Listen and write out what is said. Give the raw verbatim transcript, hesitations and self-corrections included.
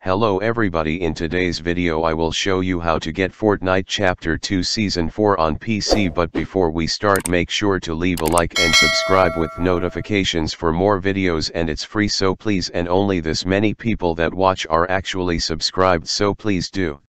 Hello everybody, in today's video I will show you how to get Fortnite Chapter two Season four on P C, but before we start make sure to leave a like and subscribe with notifications for more videos, and it's free, so please, and only this many people that watch are actually subscribed, so please do.